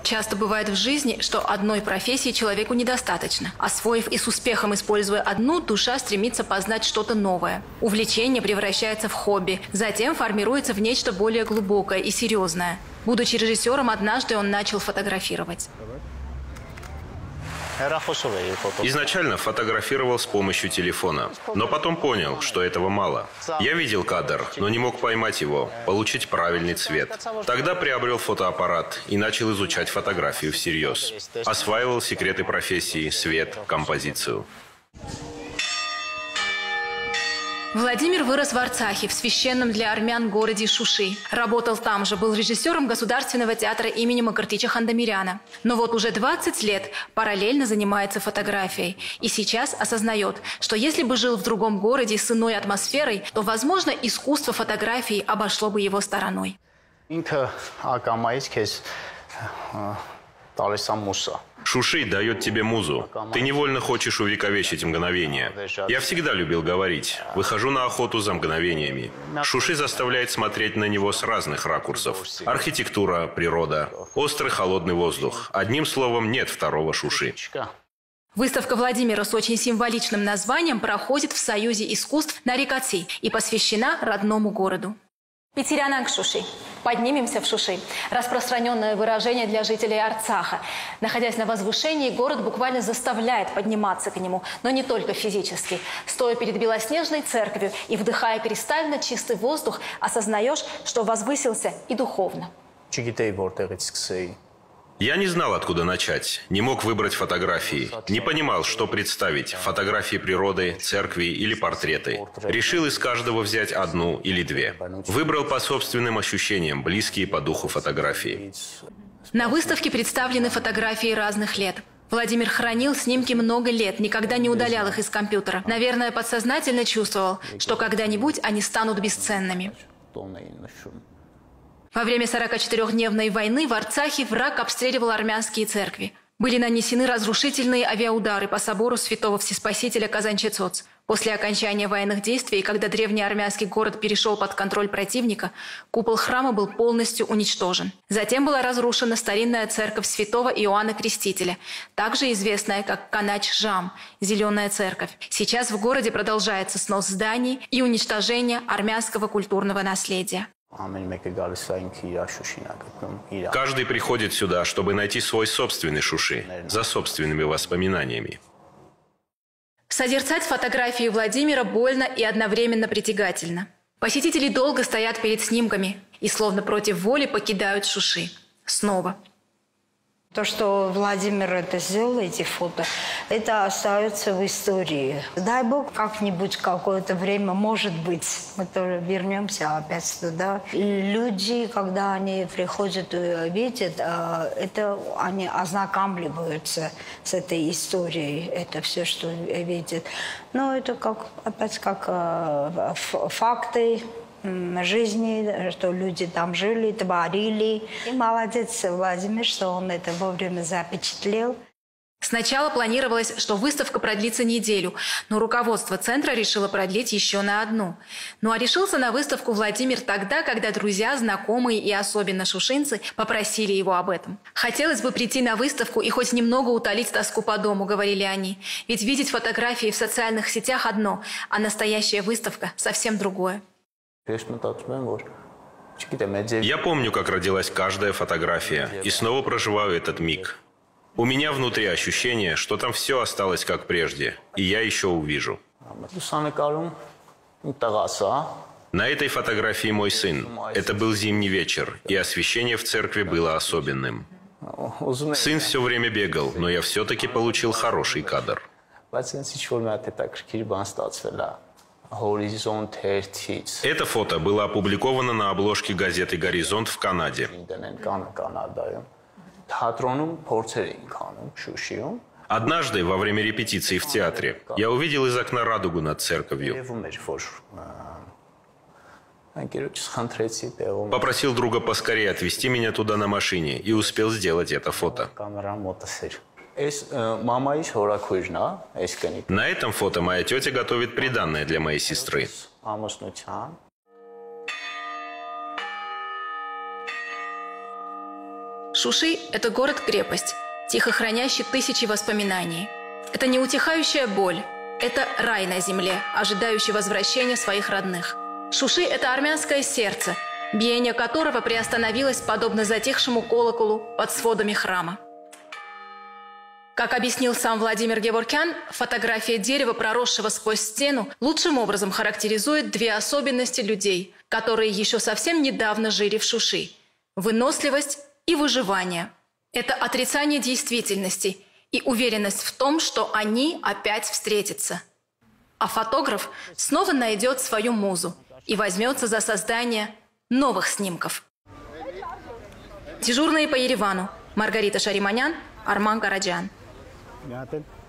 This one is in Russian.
Часто бывает в жизни, что одной профессии человеку недостаточно. Освоив и с успехом используя одну, душа стремится познать что-то новое. Увлечение превращается в хобби, затем формируется в нечто более глубокое и серьезное. Будучи режиссером, однажды он начал фотографировать. Изначально фотографировал с помощью телефона, но потом понял, что этого мало. Я видел кадр, но не мог поймать его, получить правильный цвет. Тогда приобрел фотоаппарат и начал изучать фотографию всерьез. Осваивал секреты профессии, свет, композицию. Владимир вырос в Арцахе, в священном для армян городе Шуши. Работал там же, был режиссером Государственного театра имени Макартича Хандамиряна. Но вот уже 20 лет параллельно занимается фотографией. И сейчас осознает, что если бы жил в другом городе с иной атмосферой, то, возможно, искусство фотографии обошло бы его стороной. Шуши дает тебе музу. Ты невольно хочешь увековечить мгновение. Я всегда любил говорить. Выхожу на охоту за мгновениями. Шуши заставляет смотреть на него с разных ракурсов. Архитектура, природа, острый холодный воздух. Одним словом, нет второго Шуши. Выставка Владимира с очень символичным названием проходит в Союзе искусств на Рикаци и посвящена родному городу. Петерянанг Шуши. Поднимемся в Шуши. Распространенное выражение для жителей Арцаха. Находясь на возвышении, город буквально заставляет подниматься к нему, но не только физически. Стоя перед белоснежной церковью и вдыхая кристально чистый воздух, осознаешь, что возвысился и духовно. Я не знал, откуда начать. Не мог выбрать фотографии. Не понимал, что представить. Фотографии природы, церкви или портреты. Решил из каждого взять одну или две. Выбрал по собственным ощущениям, близкие по духу фотографии. На выставке представлены фотографии разных лет. Владимир хранил снимки много лет, никогда не удалял их из компьютера. Наверное, подсознательно чувствовал, что когда-нибудь они станут бесценными. Во время 44-дневной войны в Арцахе враг обстреливал армянские церкви. Были нанесены разрушительные авиаудары по собору святого Всеспасителя Казанче-Цоц. После окончания военных действий, когда древний армянский город перешел под контроль противника, купол храма был полностью уничтожен. Затем была разрушена старинная церковь святого Иоанна Крестителя, также известная как Канач-Жам – Зеленая церковь. Сейчас в городе продолжается снос зданий и уничтожение армянского культурного наследия. Каждый приходит сюда, чтобы найти свой собственный Шуши, за собственными воспоминаниями. Созерцать фотографии Владимира больно и одновременно притягательно. Посетители долго стоят перед снимками и словно против воли покидают Шуши. Снова. То, что Владимир это сделал, эти фото, это остается в истории. Дай Бог, как-нибудь какое-то время, может быть, мы тоже вернемся опять туда. Люди, когда они приходят и видят, это они ознакомливаются с этой историей, это все, что видят. Но это опять как факты жизни, что люди там жили, творили. И молодец Владимир, что он это вовремя запечатлел. Сначала планировалось, что выставка продлится неделю, но руководство центра решило продлить еще на одну. Ну а решился на выставку Владимир тогда, когда друзья, знакомые и особенно шушинцы попросили его об этом. «Хотелось бы прийти на выставку и хоть немного утолить тоску по дому», — говорили они. «Ведь видеть фотографии в социальных сетях одно, а настоящая выставка совсем другое». Я помню, как родилась каждая фотография, и снова проживаю этот миг. У меня внутри ощущение, что там все осталось как прежде, и я еще увижу. На этой фотографии мой сын. Это был зимний вечер, и освещение в церкви было особенным. Сын все время бегал, но я все-таки получил хороший кадр. Это фото было опубликовано на обложке газеты «Горизонт» в Канаде. Однажды, во время репетиции в театре, я увидел из окна радугу над церковью. Попросил друга поскорее отвезти меня туда на машине и успел сделать это фото. На этом фото моя тетя готовит приданное для моей сестры. Шуши – это город-крепость, тихо хранящий тысячи воспоминаний. Это неутихающая боль. Это рай на земле, ожидающий возвращения своих родных. Шуши – это армянское сердце, биение которого приостановилось подобно затихшему колоколу под сводами храма. Как объяснил сам Владимир Геворкян, фотография дерева, проросшего сквозь стену, лучшим образом характеризует две особенности людей, которые еще совсем недавно жили в Шуши – выносливость и выживание. Это отрицание действительности и уверенность в том, что они опять встретятся. А фотограф снова найдет свою музу и возьмется за создание новых снимков. Дежурные по Еревану. Маргарита Шариманян, Арман Караджан.